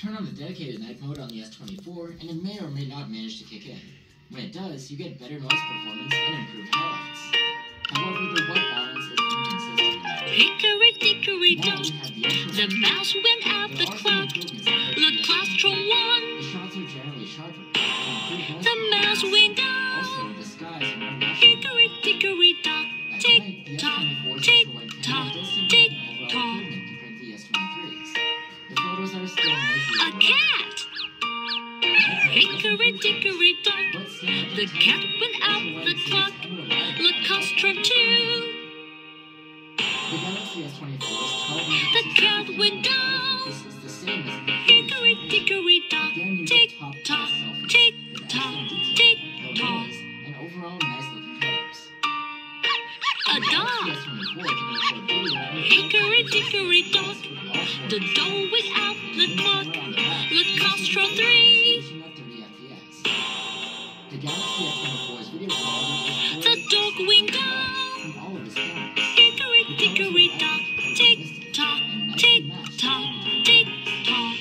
Turn on the dedicated night mode on the S24 and it may or may not manage to kick in. When it does, you get better noise performance and improved highlights. However, the white balance is inconsistent. Hickory dickory dock, the mouse went out the clock. The claustrum won. The shots are generally sharper. The mouse went out. Also, the skies are more natural. Hickory dickory dock, tick tock, tick tock, tick tock. Compared to the S23s. The photos are still noisy. A cat. Hickory dickory dock, the cat went out the clock. The claustrum too. The Galaxy S24 is 12 The cat went down. This is the same as the Hickory dickory dock, Again, you tick get top tock, selfies, tick with tock, excellent tick detail, no tock. noise, and overall nice looking colors. A The dog. Galaxy S24 can record video and Hickory dickory dock, the dog went out the clock. The claustrum 3. resolution of 30 FPS. The Galaxy S24's video quality is The dog went down. from all of its cameras. Hickory dickory dock, tick tock, tick tock, tick tock.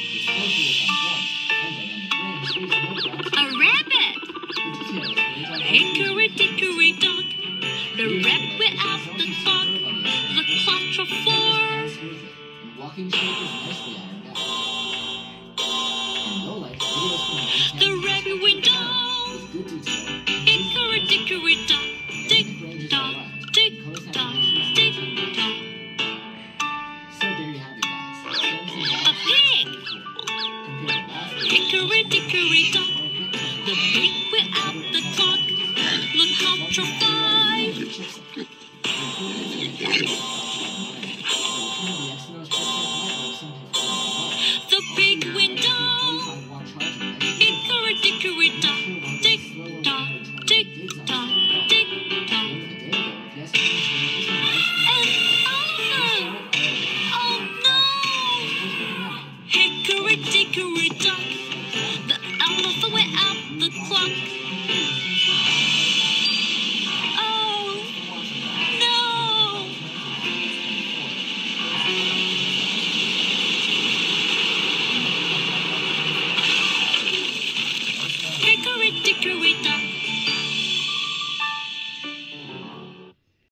A rabbit. Hickory dickory dock, the rabbit went out the clock. The claustrum 4. Walking shape is nicely ironed out. In low light, videos from The rabbit went down. with good detail. Hickory dickory dock, tick tock, tick tock, tick tock. So there you have it, guys. A pig. Hickory dickory dock, the pig went out the clock. The claustrum 5. The pig went down. Hickory dickory dock, tick tock, tick tock, tick tock.